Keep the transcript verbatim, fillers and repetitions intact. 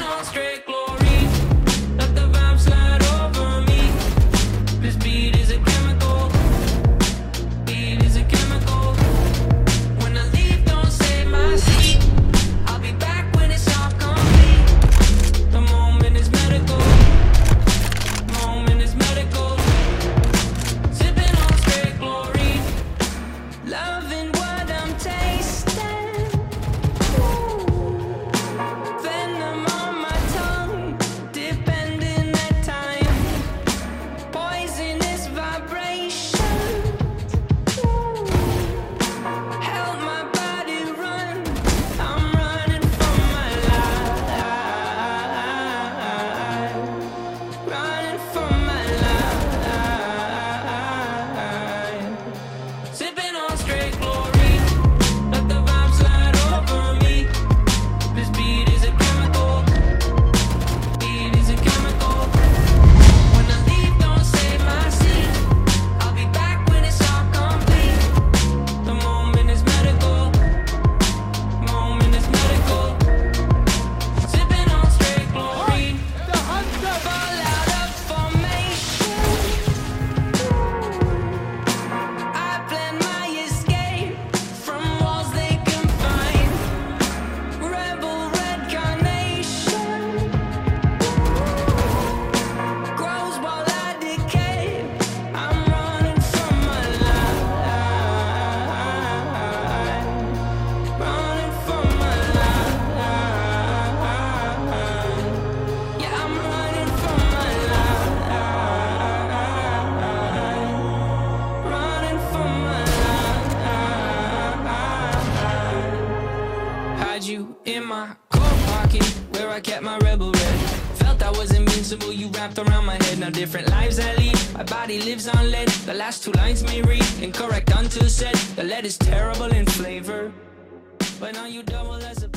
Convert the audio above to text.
on straight chlorine. Let the vibe slide over me. This beat is a chemical. Beat is a chemical. When I leave, don't save my seat. I'll be back when it's all complete. The moment is medical. Moment is medical. Sipping on straight chlorine. Loving what I'm tasting. Venom on my tongue, depending at time. Poisonous vibration. Help my body run. I'm running for my life. Running for my life. Sipping on straight chlorine. Let the vibe slide over me. This beat is a chemical. Beat is a chemical. When I leave, don't save my seat. I'll be back when it's all complete. The moment is medical. Moment is medical. Sipping on straight chlorine. Fall out of formation. I plan my escape from walls they confine. Rebel red carnation grows while I decay. I'm running from my life. Running from my life. Yeah, I'm running from my life. Running from my life. Had you in my coat pocket where I kept my rebel red. Felt I was invincible, you wrapped around my head. Now different lives I lead, my body lives on lead. The last two lines may read incorrect until said. The lead is terrible in flavor, but now you double as a